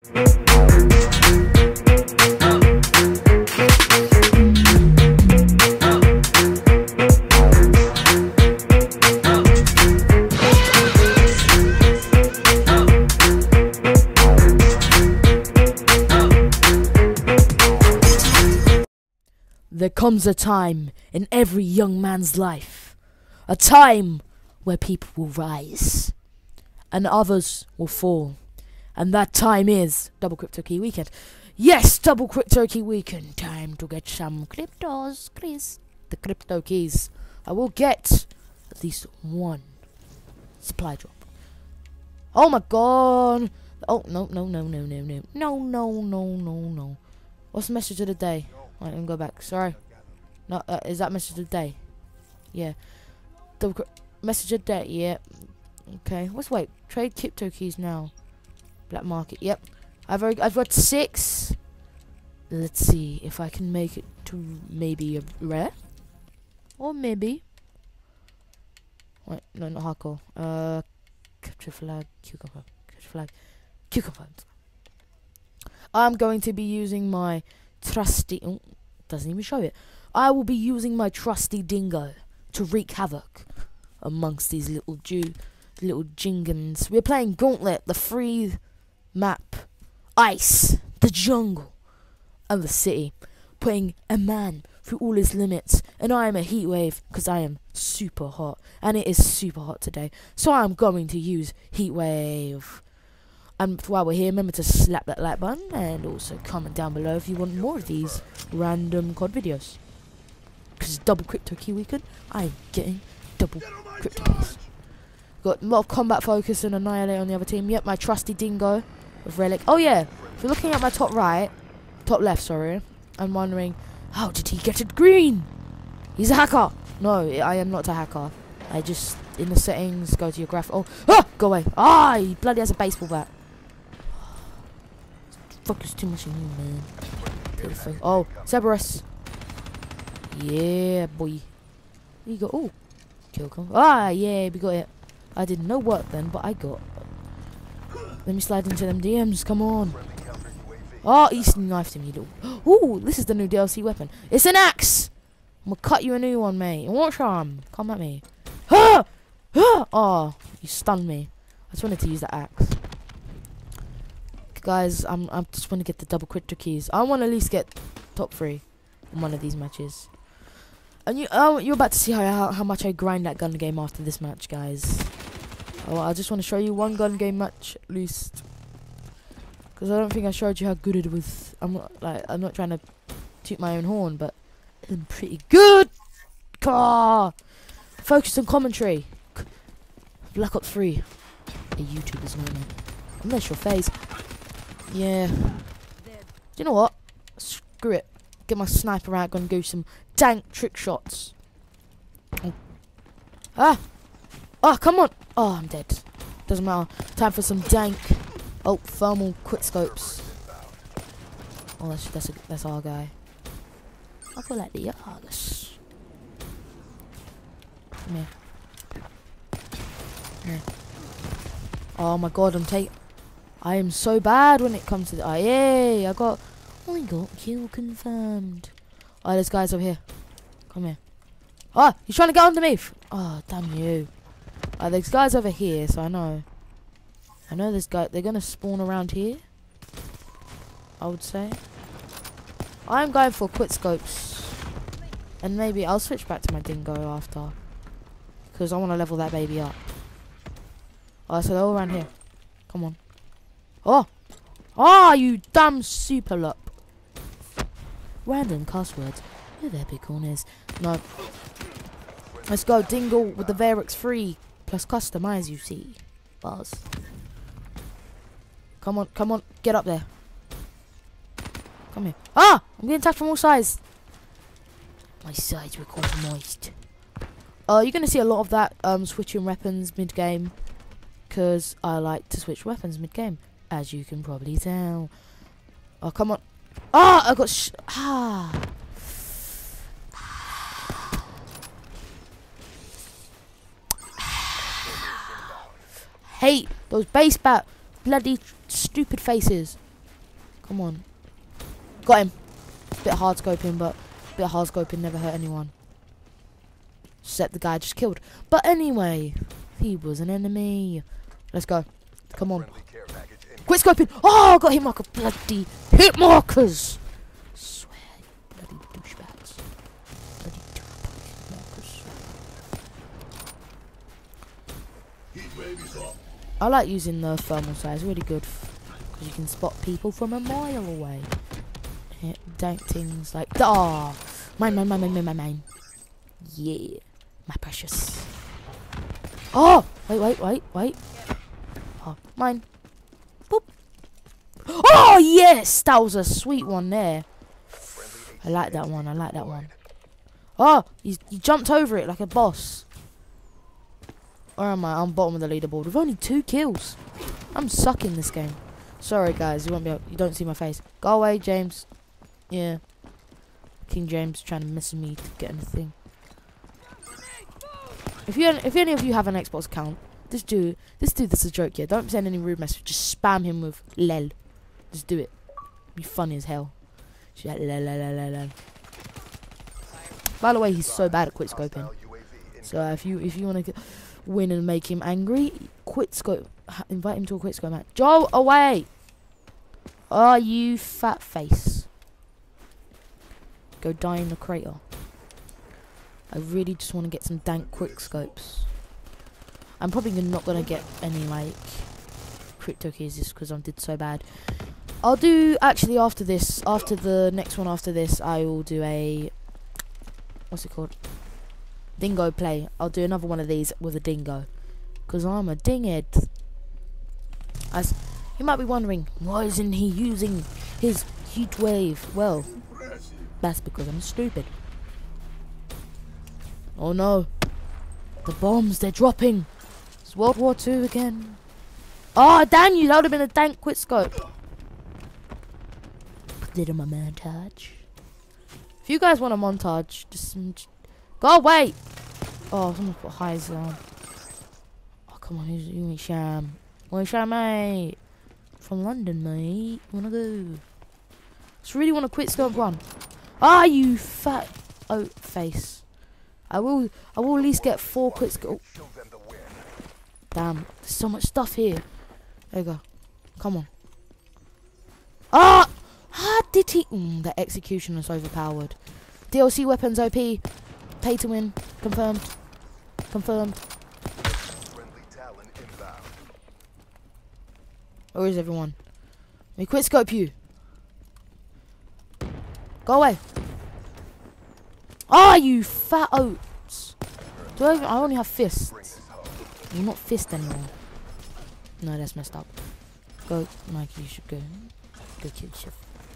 There comes a time in every young man's life, a time where people will rise and others will fall, and that time is double Cryptokey weekend. Yes, double Cryptokey weekend. Time to get some cryptos, please. The Cryptokeys. I will get at least one supply drop. Oh my god! Oh no! What's the message of the day? Right, let me go back. Sorry. No, is that message of the day? Yeah. The message of the day. Yeah. Okay. Wait. Trade Cryptokeys now. Black market. Yep. I've got 6. Let's see if I can make it to maybe a rare, or maybe. Wait. No, not hardcore. Capture flag. Cucumber. Capture flag. Cucumber. I'm going to be using my trusty, doesn't even show it. I will be using my trusty dingo to wreak havoc amongst these little jingans. We're playing Gauntlet, the free map, ice, the jungle, and the city, putting a man through all his limits. And I am a heat wave because I am super hot, and it is super hot today. So I'm going to use heat wave. And while we're here, remember to slap that like button and also comment down below if you want more of these random COD videos. Because it's double Cryptokey weekend, I'm getting double Cryptokeys. Got a lot of combat focus and annihilate on the other team. Yep, my trusty dingo with relic. Oh yeah, if you're looking at my top left, sorry, I'm wondering, how did he get it green? He's a hacker. No, I am not a hacker. I just, in the settings, go to your graph. Oh, go away. He bloody has a baseball bat. Focus too much on you, man. Beautiful. Oh, Cerberus. Yeah, boy. You got. Oh, kill come. Yeah, we got it. I did no work then, but I got. Let me slide into them DMs. Come on. He knifed him. You little. Ooh, this is the new DLC weapon. It's an axe. I'm gonna cut you a new one, mate. Watch arm. Come at me. Oh, you stunned me. I just wanted to use that axe. Guys, I just want to get the double Cryptokeys. I want to at least get top 3 in one of these matches. And you're about to see how much I grind that gun game after this match, guys. I just want to show you one gun game match at least, because I don't think I showed you how good it was. I'm not trying to toot my own horn, but I'm pretty good. Focus on commentary. Black Ops 3. A YouTuber's moment. Unless your face. Yeah. Do you know what? Screw it. Get my sniper out and do some dank trick shots. Oh, come on. Oh, I'm dead. Doesn't matter. Time for some dank. Oh, thermal quick scopes. Oh, that's our guy. I feel like the Argus. Come here. Yeah. Oh my god, I am so bad when it comes to the. Yay! I got kill confirmed. Oh, there's guys over here. Come here. Oh, he's trying to get underneath. Oh, damn you. There's guys over here, so I know there's guys. They're gonna spawn around here, I would say. I'm going for quick scopes, and maybe I'll switch back to my dingo after, because I want to level that baby up. Oh, so they're all around here. Come on. Oh, you damn super lup. Random passwords with epic corners. No. Let's go, dingle with the Varix free plus customize. You see, bars. Come on, get up there. Come here. I'm getting attacked from all sides. My sides were quite moist. You're gonna see a lot of that switching weapons mid game, because I like to switch weapons mid game, as you can probably tell. Oh, come on. I got hate those base bat bloody stupid faces. Come on. Got him. Bit hard scoping, but bit hard scoping never hurt anyone. Except the guy I just killed. But anyway, he was an enemy. Let's go. Come on. Quit scoping. Oh, got hit marker. Bloody hit markers. I swear, bloody douchebags. Bloody hit markers. I like using the thermal sight. It's really good because you can spot people from a mile away. Don't things like mine. Yeah, my precious. Oh, wait. Oh, mine. Boop. Oh yes, that was a sweet one there. I like that one. Oh, he jumped over it like a boss. Where am I? I'm bottom of the leaderboard with only 2 kills. I'm sucking this game. Sorry guys, you don't see my face. Go away, James. Yeah. King James trying to mess with me to get anything. If any of you have an Xbox account, this dude this is a joke, yeah. Don't send any rude message. Just spam him with lel. Just do it. Be funny as hell. Just like lel. By the way, he's so bad at quick scoping. So if you want to win and make him angry, quit scope. Invite him to a quick scope match. Joe, away! Oh, you fat face. Go die in the crater. I really just want to get some dank quick scopes. I'm probably not gonna get any like Cryptokeys just because I did so bad. I'll do actually after this, after the next one after this, I will do a what's it called? Dingo play. I'll do another one of these with a dingo, because I'm a dinghead. As you might be wondering, why isn't he using his heat wave? Well, that's because I'm stupid. Oh no, the bombs, they're dropping. It's World War II again. Oh damn you, that would have been a dank quick scope. Put it in my montage. If you guys want a montage, just go away. Oh, someone put highs on. Oh come on, you ain't sham. Where's sham, mate? From London, mate. Wanna go? Just really want to quit scope one. Ah, you fat oat face. I will at least get 4 quick scope. Damn, there's so much stuff here. There you go. Come on. Ah! How did he? The execution is overpowered. DLC weapons OP. Pay to win. Confirmed. Where is everyone? Let me quick scope you. Go away. Ah, you fat oats. I only have fists. You're not fist anymore. No, that's messed up. Go, Mikey, you should go. Go kill yourself.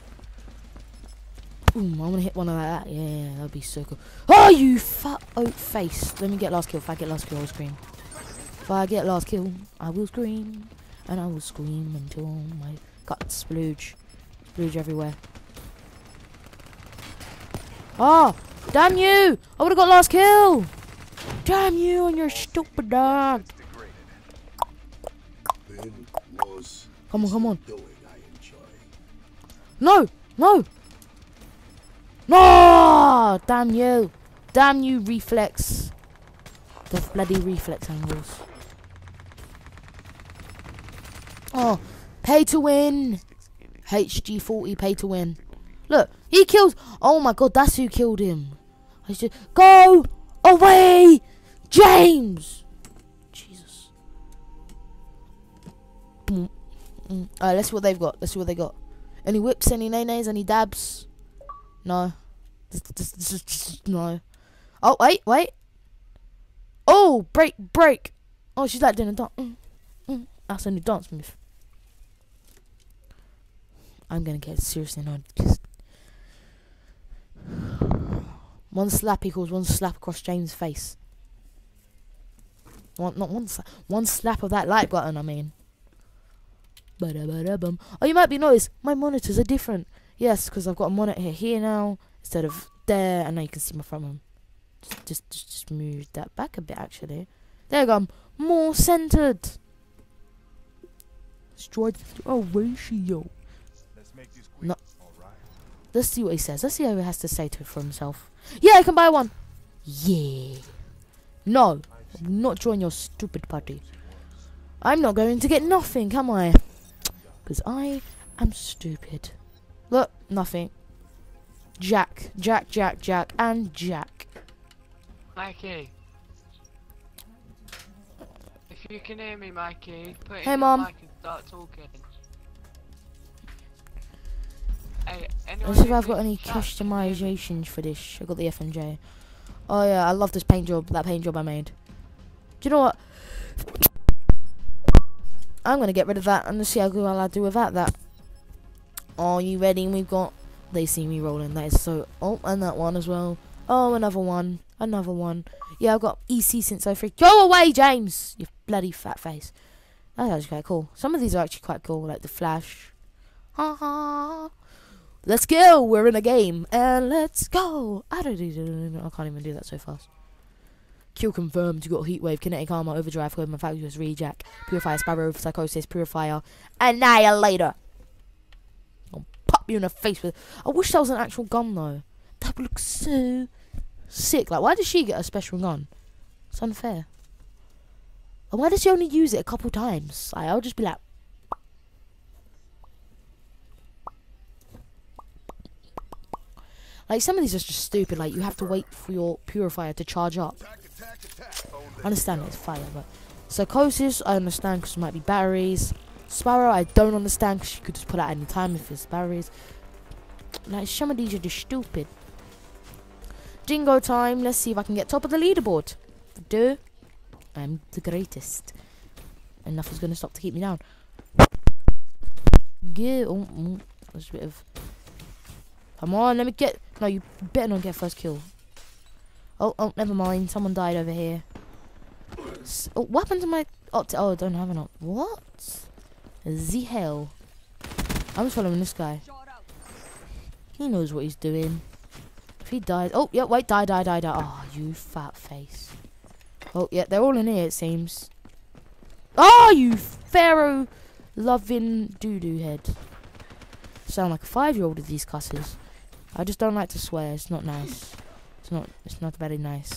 Boom, I'm gonna hit one of that. Yeah, that'd be so cool. Oh, you fat oat face. Let me get last kill. If I get last kill, I'll scream. If I get last kill, I will scream. And I will scream until my guts splooge. Splooge everywhere. Oh, damn you! I would have got last kill! Damn you and your stupid dog! Come on. No! No! Damn you, reflex. The bloody reflex angles. Oh, pay to win. HG40, pay to win. Look, he kills. Oh my god, that's who killed him. I just go away, James. Jesus. Alright, let's see what they've got. Any whips? Any nays? Any dabs? No. No. Oh wait. Oh, break. Oh, she's like doing a dance. That's a new dance move. I'm gonna get seriously annoyed. Just one slap equals one slap across James' face. One slap of that like button, I mean. Oh, you might be noticed, my monitors are different. Yes, because I've got a monitor here now instead of there, and now you can see my front one. Just move that back a bit, actually. There you go, I'm more centered. Strike ratio. No. Let's see what he says. Let's see how he has to say to it for himself. Yeah, I can buy one. Yeah. No. I'm not join your stupid party. I'm not going to get nothing, am I? Because I am stupid. Look, nothing. Jack, Jack, Jack, Jack, and Jack. Mikey. If you can hear me, Mikey, put Hey, in Mom. your mic and start talking. Hey, Let's see if I've got any customizations for this. I got the FMJ. Oh yeah, I love this paint job. That paint job I made. Do you know what? I'm gonna get rid of that and see how good I do without that. Are you ready? We've got. They see me rolling. That is so. Oh, and that one as well. Oh, another one. Another one. Yeah, I've got EC since 03. Go away, James! You bloody fat face. That's actually quite cool. Some of these are actually quite cool, like the Flash. Ha ha. Let's go! We're in a game. And let's go! I can't even do that so fast. Kill confirmed. You got Heatwave, Kinetic Armor, Overdrive, Equipment, Factors, Rejack, Purifier, Sparrow, Psychosis, Purifier, Annihilator. I'll pop you in the face with. I wish that was an actual gun though. That would look so sick. Like, why does she get a special gun? It's unfair. And why does she only use it a couple times? Like, I'll just be like. Like, some of these are just stupid. Like, you have to wait for your purifier to charge up. I understand it's fire, but Psychosis, I understand because it might be batteries. Sparrow, I don't understand because you could just put out any time if it's batteries. Like, some of these are just stupid. Jingo time. Let's see if I can get top of the leaderboard. If I do, I'm the greatest. And nothing's going to stop to keep me down. Yeah. Oh, there's a bit of. Come on, let me get. No, you better not get first kill. Oh, never mind. Someone died over here. Oh, what happened to my. Oh, I don't have an op. What? The hell? I'm just following this guy. He knows what he's doing. If he dies. Oh, yeah, wait, die. Oh, you fat face. Oh, yeah, they're all in here, it seems. Oh, you pharaoh loving doo-doo head. Sound like a 5-year-old with these cusses. I just don't like to swear. It's not nice. It's not very nice.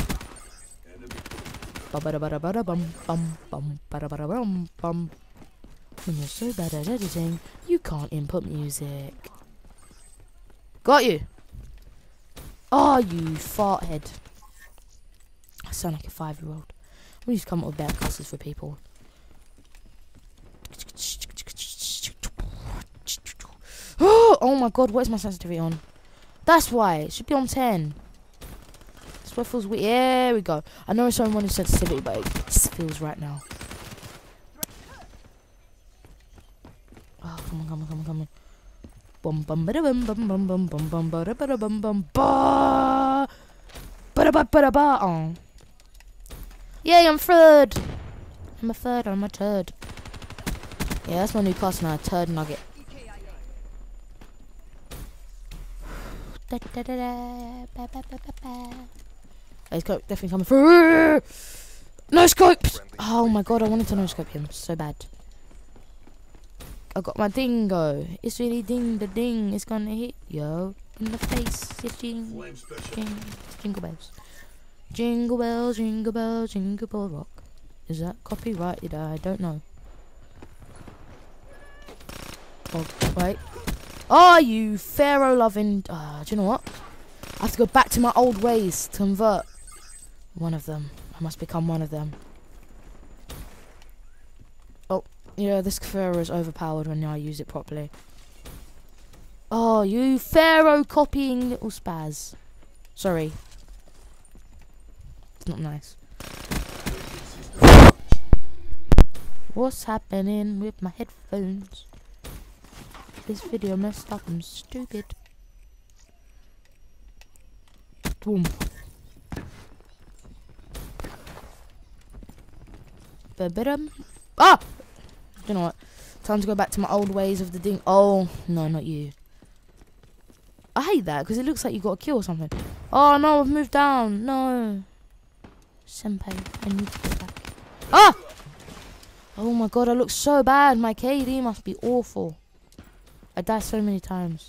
When you're so bad at editing, you can't input music. Got you. Oh, you fart head. I sound like a 5-year-old. We need to come up with better cusses for people. Oh my god, what is my sensitivity on? That's why. It should be on 10. This what feels weird. There we go. I know it's only sensitivity, but it feels right now. Oh, come on. Bum bum bada bum bum bum bum bum bum bada bada bum bum ba bada ba bada ba. Oh. Yay, I'm third. I'm a turd. Yeah, that's my new class now, turd nugget. He's definitely coming through. No scopes. Oh my god, I wanted to no scope him so bad. I got my dingo. It's really ding the ding. It's gonna hit yo in the face. It's jingle bells. Jingle bells, jingle bells, jingle bell rock. Is that copyrighted? I don't know. Oh, wait. Oh, you pharaoh loving. Do you know what? I have to go back to my old ways to convert one of them. I must become one of them. Oh, yeah, this pharaoh is overpowered when I use it properly. Oh, you pharaoh copying little spaz. Sorry. It's not nice. What's happening with my headphones? This video messed up. I'm stupid. Boom. Ah! You know what? Time to go back to my old ways of the ding. Oh, no, not you. I hate that because it looks like you got a kill or something. Oh, no, I've moved down. No. Senpai, I need to get back. Ah! Oh my god, I look so bad. My KD must be awful. I die so many times.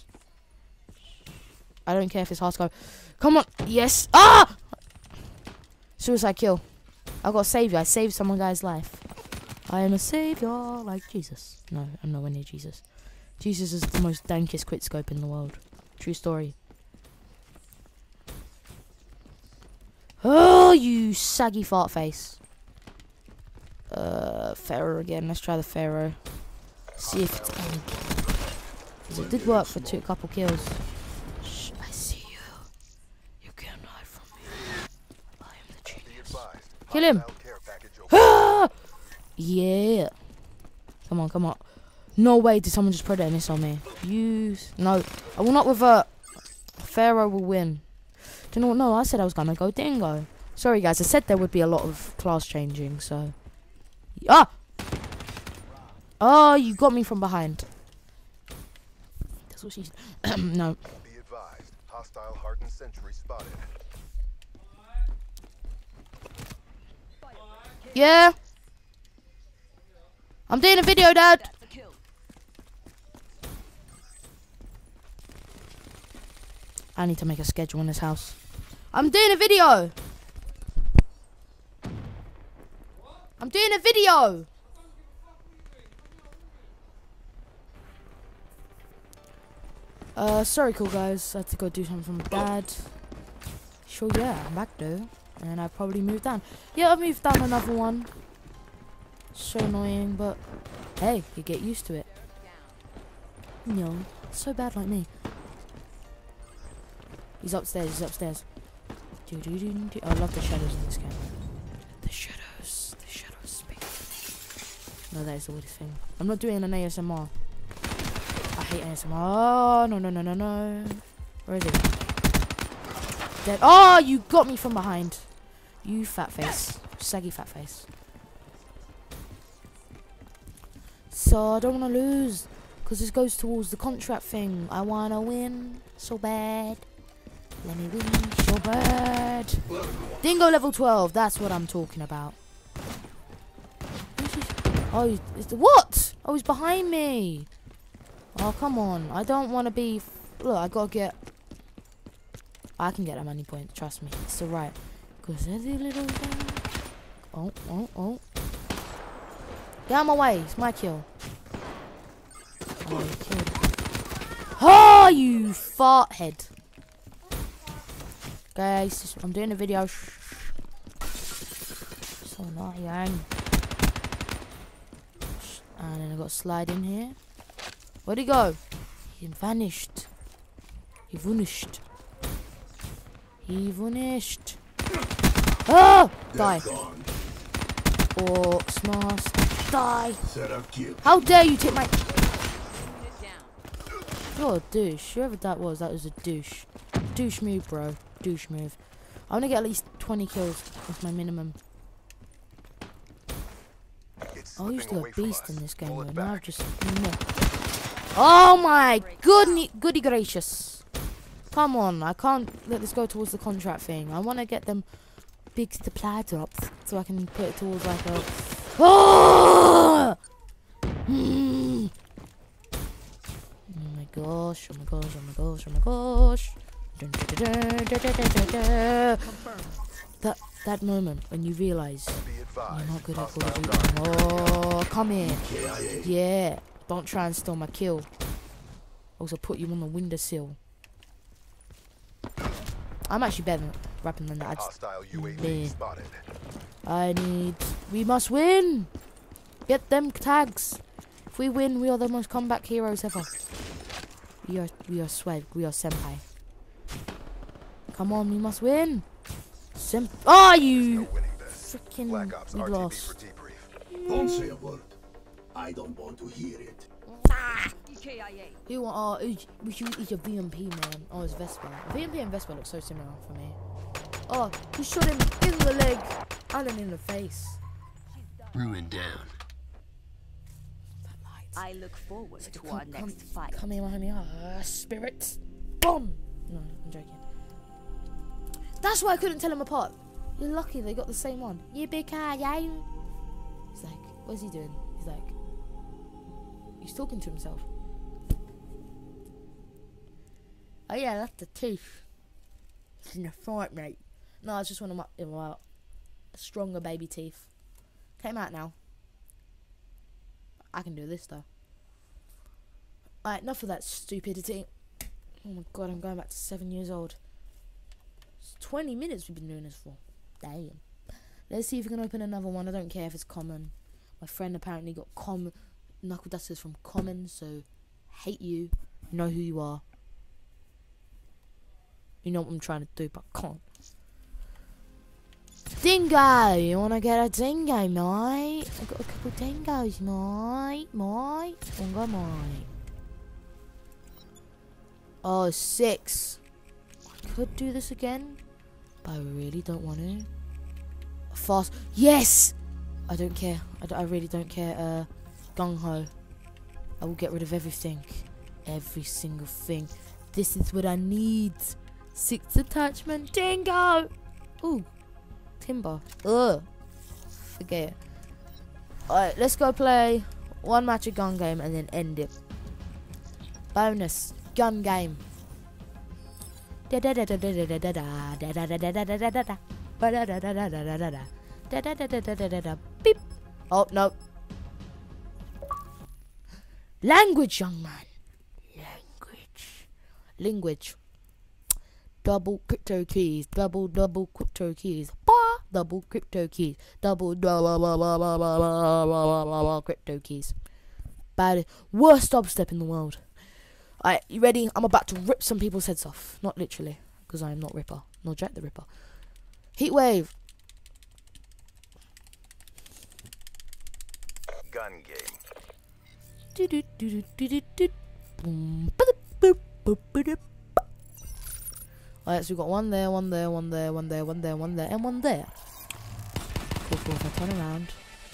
I don't care if it's hard to go. Come on. Yes. Ah! Suicide kill. I got to save you. I saved some guy's life. I am a savior like Jesus. No, I'm nowhere near Jesus. Jesus is the most dankest quickscope in the world. True story. Oh, you saggy fart face. Pharaoh again. Let's try the Pharaoh. See if it's any good. It did work for a couple kills. Shh, I see you. You can't hide from me. I am the genius. Kill him. Ah! Yeah. Come on, come on. No way did someone just put a miss on me. No. I will not revert. Pharaoh will win. Do you know what? No, I said I was gonna go dingo. Sorry guys, I said there would be a lot of class changing, so. Ah! Oh, you got me from behind. That's what she said. No. Be advised, hostile hardened sentry spotted. Yeah. I'm doing a video, Dad. I need to make a schedule in this house. I'm doing a video. I'm doing a video. Sorry, cool guys. I had to go do something from Dad. Sure, yeah, I'm back though. And I probably moved down. Yeah, I moved down another one. So annoying, but hey, you get used to it. No, so bad like me. He's upstairs, he's upstairs. I love the shadows in this game. The shadows speak. No, that is the weirdest thing. I'm not doing an ASMR. I hate ASMR. Oh, no. Where is it? Dead. Oh, you got me from behind. You fat face. Saggy fat face. So I don't want to lose. Because this goes towards the contract thing. I want to win so bad. Let me win so bad. Dingo level 12. That's what I'm talking about. Oh, what? Oh, he's behind me. Oh, come on. I don't want to be... Look, I got to get... I can get that money point. Trust me. It's alright. Because there's a little thing. Oh. Get out of my way. It's my kill. Oh, you killed. Oh, you fart head. Guys, I'm doing a video. So annoying. And then I got to slide in here. Where'd he go? He vanished. He vanished. Oh! Die. Oh, smash. Die. How dare you take my... You're a douche. Whoever that was a douche. Douche move, bro. Douche move. I want to get at least 20 kills. That's my minimum. I used to be a beast in this game, though. Now I've just... Oh my goody gracious. Come on, I can't let this go towards the contract thing. I want to get them big supply drops so I can put it towards like a... Oh! Oh my gosh, oh my gosh, oh my gosh, oh my gosh. That moment when you realise you're not good at Call of Duty. Oh, come here. Yeah. Don't try and steal my kill. Also put you on the windowsill. I'm actually better than rapping than that. We must win. Get them tags. If we win, we are the most comeback heroes ever. We are swag. We are senpai. Come on, we must win. Oh, you freaking we lost. Don't say a word. I don't want to hear it. Which is a VMP, man. Oh, it's Vespa. VMP and Vespa look so similar for me. Oh, he shot him in the leg and then in the face. Ruined down. I look forward to our next fight. Come here, my homie. Spirit. Boom. No, I'm joking. That's why I couldn't tell them apart. You're lucky they got the same one. You big car, yeah. He's like, what's he doing? He's like, he's talking to himself. Oh yeah, that's the teeth. It's in the front, mate. No, it's just one of my stronger baby teeth. Came out now. I can do this though. Alright, enough of that stupidity. Oh my god, I'm going back to 7 years old. It's 20 minutes we've been doing this for. Damn. Let's see if we can open another one. I don't care if it's common. My friend apparently got knuckle dusters from common, so hate you. You know who you are. You know what I'm trying to do, but I can't. Dingo! You wanna get a dingo, mate? I've got a couple dingoes, mate. Dingo, mate. Oh, 6. I could do this again, but I really don't want to. Fast. Yes! I don't care. I really don't care. Gung-ho. I will get rid of everything. Every single thing. This is what I need. 6 attachment. Dingo! Ooh. Timber. Ugh. Forget it. Alright, let's go play one match of gun game and then end it. Bonus. Gun game. Beep. Oh, no. Language, young man. Language. Double crypto keys. Double crypto keys. Double crypto keys. Double crypto keys. Bad. Worst dubstep in the world. Alright, you ready? I'm about to rip some people's heads off. Not literally, because I am not Ripper. Nor Jack the Ripper. Heatwave. Gun game. Alright, so we've got one there, one there, one there, one there, one there, one there, and one there. Cool, cool. If I turn around.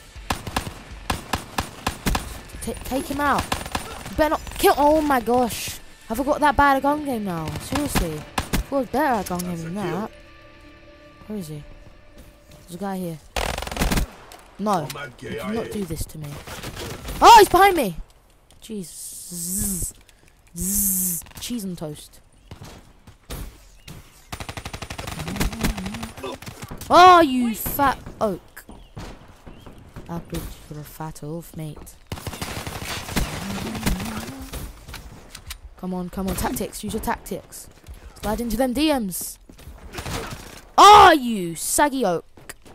Take him out. You better not kill. Oh my gosh. Have I got that bad a gun game now? Seriously. I was better at gun game than that. Where is he? There's a guy here. No. You cannot do this to me. Oh, he's behind me. Jeez. Zzz. Cheese and toast. Oh, you fat oak. How good for a fat oaf, mate. Come on, tactics, use your tactics. Slide into them DMs. Oh, you saggy oak.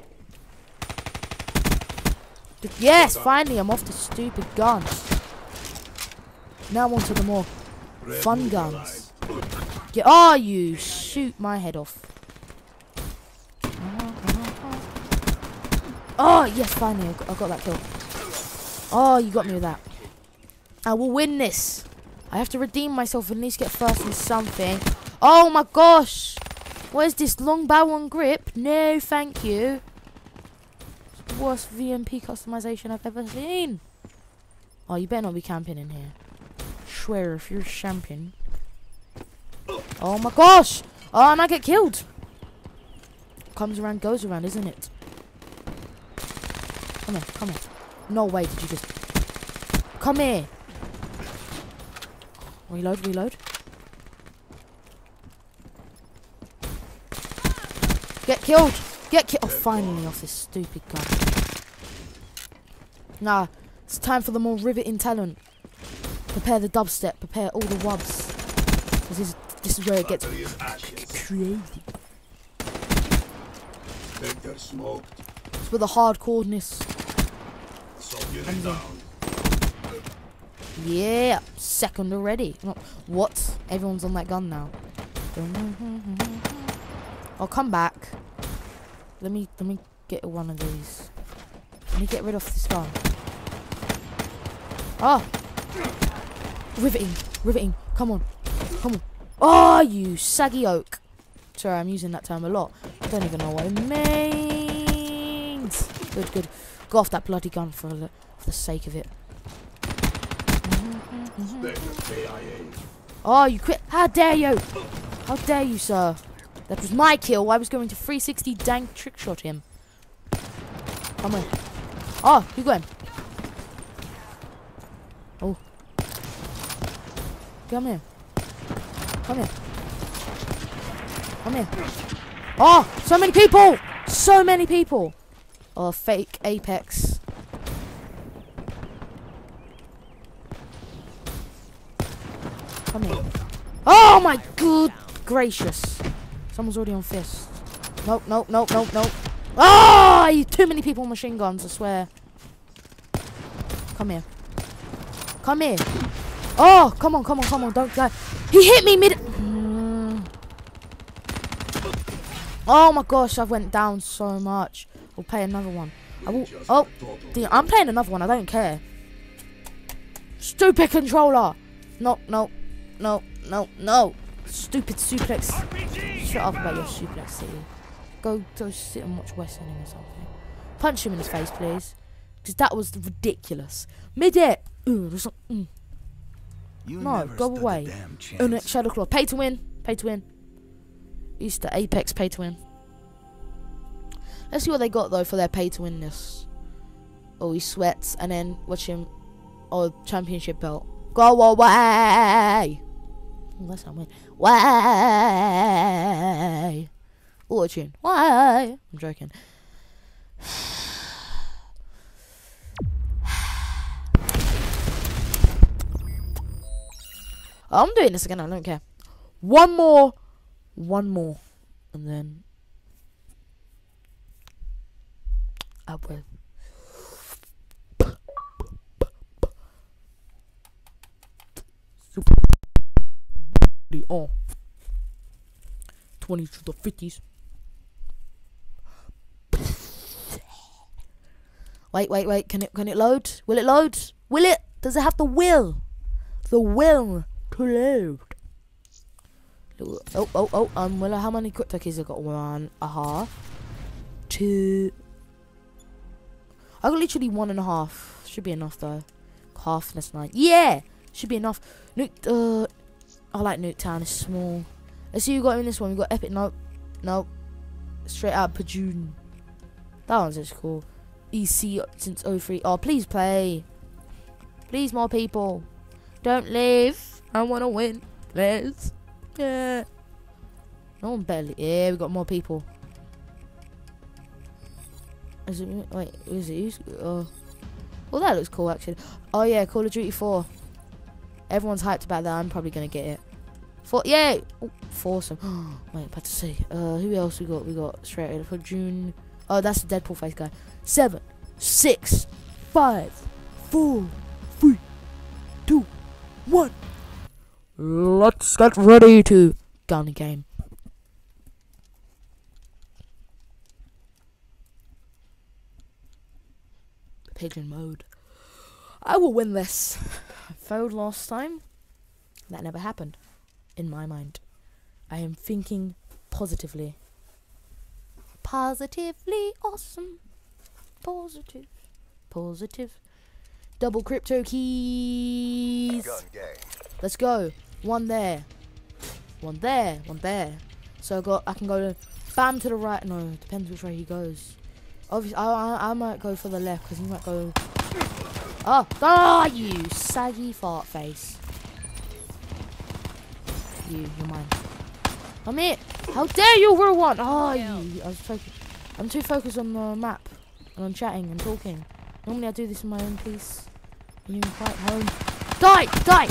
Yes, finally, I'm off the stupid guns. Now on to the more fun guns. Oh, you shoot my head off. Oh, yes, finally, I got that kill. Oh, you got me with that. I will win this. I have to redeem myself and at least get first in something. Oh my gosh. What is this? Long barrel and grip? No, thank you. It's the worst VMP customization I've ever seen. Oh, you better not be camping in here. Swear if you're champion. Oh my gosh. Oh, I might get killed. Comes around, goes around, isn't it? Come here, come here. No way did you just... Come here. Reload, reload. Get killed. Get killed. Oh, finally off this stupid gun. Nah, it's time for the more riveting talent. Prepare the dubstep. Prepare all the wubs. This is where it gets crazy. It's with the hardcoreness. Yeah, second already. What? Everyone's on that gun now. I'll come back. Let me get one of these. Let me get rid of this gun. Oh, riveting. Come on. Oh, you saggy oak. Sorry, I'm using that term a lot. I don't even know what it means. Good. Go off that bloody gun for the sake of it. Oh, you quit. How dare you? How dare you, sir? That was my kill. I was going to 360 dank trick shot him. Come on. Oh, you got him. Oh. Come here. Come here. Come here. Oh, so many people! So many people! Oh, fake Apex. Come here. Oh my good gracious. Someone's already on fist. Nope, nope, nope, nope, nope. Oh, too many people with machine guns, I swear. Come here. Come here. Oh, come on, come on, come on, don't die. He hit me mid. Oh my gosh, I went down so much. I'll play another one. I will. Oh, I'm playing another one. I don't care. Stupid controller. No, no, no, no, no. Stupid suplex. Shut up about your suplex, city. Go sit and watch West Ending or something. Punch him in his face, please. Because that was ridiculous. Mid-air. No, go away. Next Shadow Claw. Pay to win. Pay to win. Easter Apex pay to win. Let's see what they got though for their pay to winness. Oh, he sweats and then watch him. Oh, championship belt. Go away. Oh, that's not win. Why? Auto tune. Why? I'm joking. I'm doing this again. I don't care. One more, and then I will. Super. Oh. 20 to the 50s. Wait. Can it load? Will it load? Will it? Does it have the will? The will to load. Oh. Well, how many Cryptokeys I got? 1.5. 2. I got literally 1.5. Should be enough though. Half, that's 9. Yeah! Should be enough. Nuke, I like Nuketown, it's small. Let's see who got in this one. We got Epic, nope. Straight out Pajun. That one's just cool. EC since 03. Oh, please play. Please, more people. Don't leave. I wanna win. Please. Yeah. No one barely. Yeah, we got more people. Is it? Wait, is it? Oh, well, that looks cool actually. Oh yeah, Call of Duty 4. Everyone's hyped about that. I'm probably gonna get it. Yay! Oh, foursome. Wait, about to say. Who else we got? We got straight out for June. Oh, that's the Deadpool face guy. 7, 6, 5, 4, 3, 2, 1. Let's get ready to gun game. Pigeon mode. I will win this. I failed last time. That never happened. In my mind. I am thinking positively. Positively awesome. Positive. Double crypto keys. Gun game. Let's go. One there. So I can go bam to the right. No, it depends which way he goes. Obviously, I might go for the left because he might go. Oh, you saggy fart face. You're mine. Come here. How dare you, ruin? Oh, you. I'm too focused on the map and on chatting and talking. Normally I do this in my own piece. You can fight home. Die!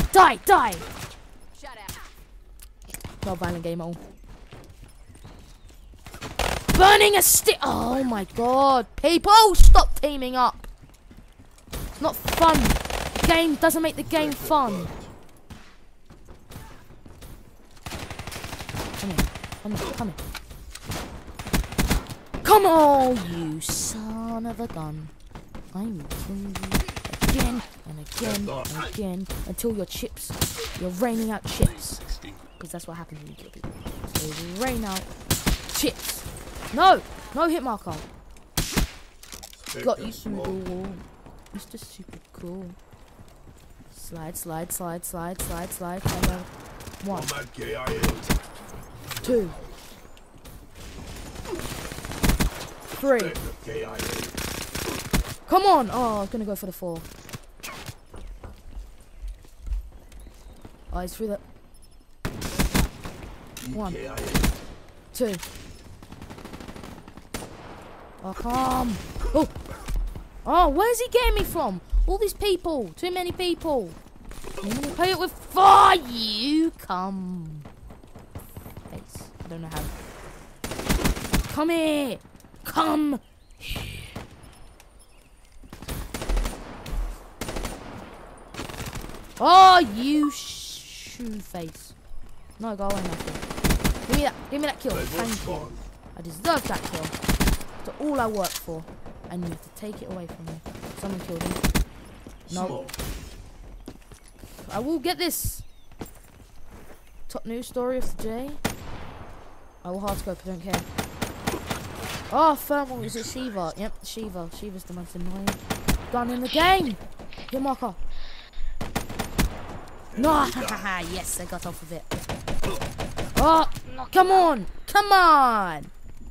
Shut up. Not a violent game at all. Burning a stick! Oh my god. People, stop teaming up. It's not fun. The game doesn't make the game fun. Come here. Come on, you son of a gun. I will kill you again and again until your chips, you're raining out chips. Because that's what happens when you kill people. So you rain out chips. No hit marker. Got you, super cool. Mr. Super Cool. Slide. 1, 2, 3. Come on! Oh, I was gonna go for the 4. Oh, he's through that. One. TKIA. 2. Oh, come. Oh. Oh, where's he getting me from? All these people. Too many people. I'm gonna play it with fire. You come. Thanks. I don't know how. Come here. Come here. Oh, you shoe face. No, go away, nothing. Give me that. Give me that kill. Thank you. I deserve that kill. That's all I work for. And you have to take it away from me. Someone killed him. No. Smoke. I will get this. Top news story of the day. I will hardscope, I don't care. Oh, thermal. Is it Shiva? Yep, Shiva. Shiva's the most annoying gun in the game. Hit marker. No, yes, I got off of it. Oh, come on. Come on.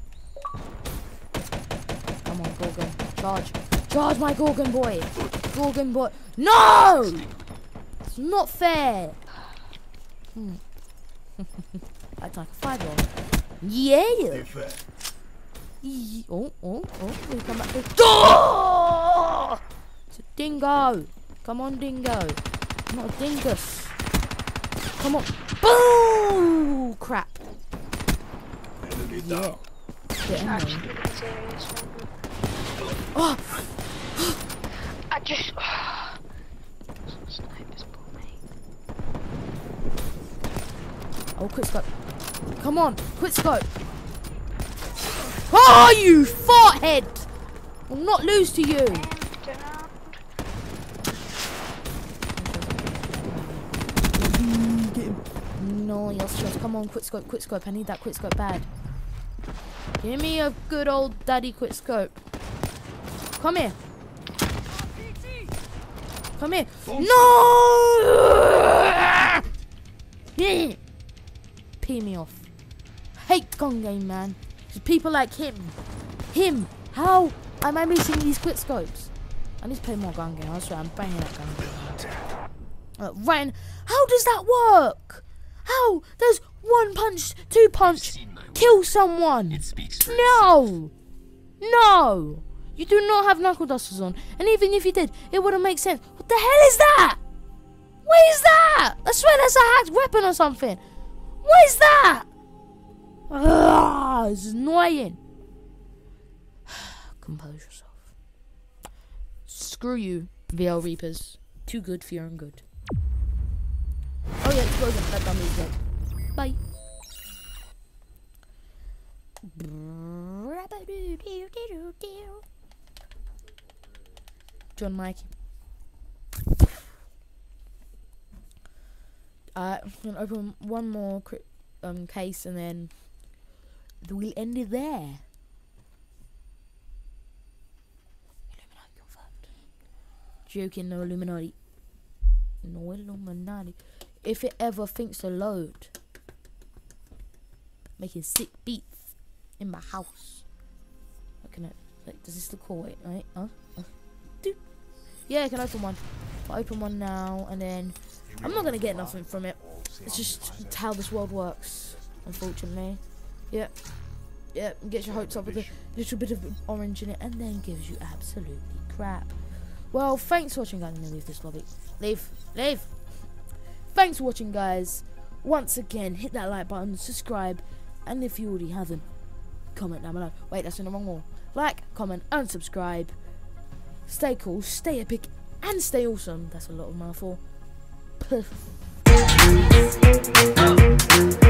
Come on, Gorgon. Charge. Charge, my Gorgon boy. Gorgon boy. No! It's not fair. That's like a 5-year-old. Yeah. Oh, we come back to. Oh! It's a dingo. Come on, dingo. Not a dingus. Come on. Boom! Crap. Enemy Yeah. down. Get in there. Serious. Oh! I just. Snipers pull me. Oh, quick scope. Come on, quick scope. Oh, you farthead! I'll not lose to you. No, yes, yes. Come on, quick scope. I need that quick scope bad. Give me a good old daddy quick scope. Come here. Come here. No! Pee me off. Hate gun game, man. It's people like him. How am I missing these quick scopes? I need to play more gun game. I swear, I'm banging that gun game. Ryan, how does that work? How does 1 punch, 2 punch kill someone? It speaks for No! No! You do not have knuckle dusters on. And even if you did, it wouldn't make sense. What the hell is that? What is that? I swear that's a hacked weapon or something. What is that? Ugh, it's annoying. Compose yourself. Screw you, VL Reapers. Too good for your own good. Oh yeah, it's broken. That dummy's dead. Bye. John Mike. I'm gonna open one more case and then we'll end it there. Illuminati confirmed. Joking, no Illuminati. No Illuminati. If it ever thinks to load, making sick beats in my house. What can I? Like, does this look cool? Wait, right? Dude. Yeah, I can open one. I'll open one now, and then I'm not gonna get nothing from it. It's just how this world works, unfortunately. Yep. Yep. Gets your hopes up with a little bit of orange in it, and then gives you absolutely crap. Well, thanks for watching, guys. I'm gonna leave this lobby. Leave. Thanks for watching, guys. Once again, hit that like button, subscribe, and if you already haven't, comment down below. Wait, that's in the wrong wall. Like, comment, and subscribe. Stay cool, stay epic, and stay awesome. That's a lot of mouthful.